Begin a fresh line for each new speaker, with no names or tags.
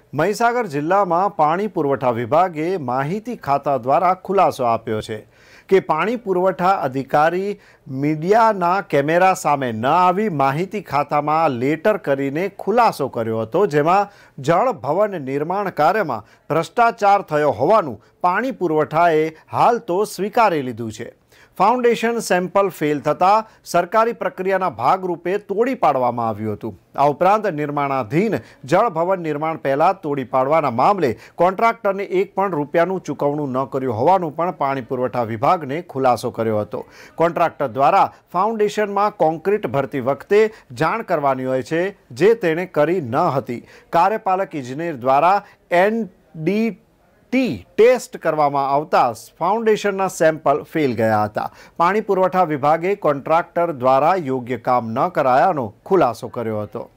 મહીસાગર જિલ્લામાં પાણી પુરવઠા વિભાગે માહિતી ખાતા દ્વારા ખુલાસો આપ્યો છે કે પાણી પુરવઠા અધિકારી મીડિયાના કેમેરા સામે ન આવી માહિતી ખાતામાં લેટર કરીને ખુલાસો કર્યો હતો, જેમાં જળ ભવન નિર્માણ કાર્યમાં ભ્રષ્ટાચાર થયો હોવાનું પાણી પુરવઠાએ હાલ તો સ્વીકારી લીધું છે। ફાઉન્ડેશન સેમ્પલ ફેલ થતાં સરકારી પ્રક્રિયાના ભાગરૂપે તોડી પાડવામાં આવ્યું હતું। આ ઉપરાંત નિર્માણાધીન જળ ભવન નિર્માણ પહેલાં તોડી પાડવાના મામલે કોન્ટ્રાક્ટરને એક પણ રૂપિયાનું ચૂકવણું ન કર્યું હોવાનું પણ પાણી પુરવઠા વિભાગને ખુલાસો કર્યો હતો। કોન્ટ્રાક્ટર દ્વારા ફાઉન્ડેશનમાં કોન્ક્રીટ ભરતી વખતે જાણ કરવાની હોય છે, જે તેણે કરી ન હતી। કાર્યપાલક ઇજનેર દ્વારા NDT ટેસ્ટ કરવામાં આવતા ફાઉન્ડેશનના સેમ્પલ ફેલ ગયા હતા। પાણી પુરવઠા વિભાગે કોન્ટ્રાક્ટર દ્વારા યોગ્ય કામ ન કરાયાનો ખુલાસો કર્યો હતો।